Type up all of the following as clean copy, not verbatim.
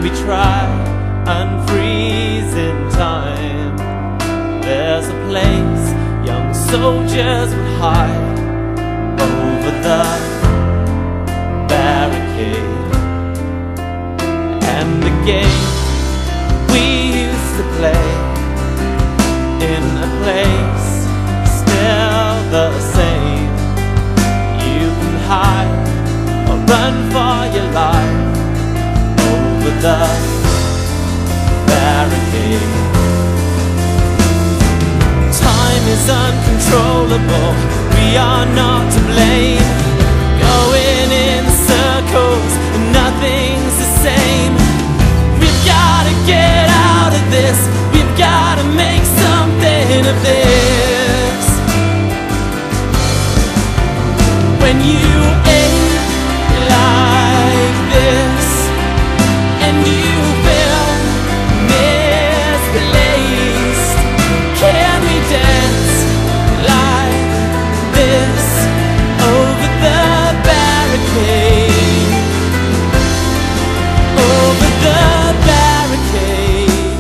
we try and freeze in time, there's a place young soldiers would hide over the barricade. And the game we used to play in a place still the same. You can hide or run for your life over the barricade. Time is uncontrollable, we are not to blame. Going in circles and nothing's the same. We've gotta get out of this, we've gotta make something of this. When you ache like this and you feel misplaced, can we dance like this over the barricade? Over the barricade.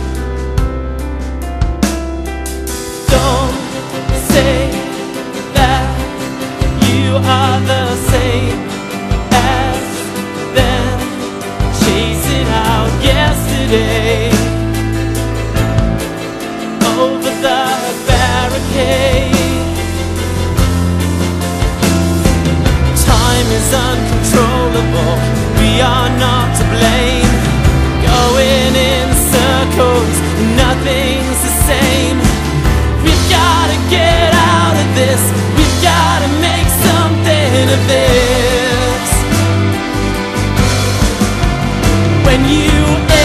Don't say that you are the same as them, chasing out yesterday. Over the barricade. Time is uncontrollable, we are not to blame. Going in circles, nothing's the same. We've gotta get out of this, we've gotta make something of this. When you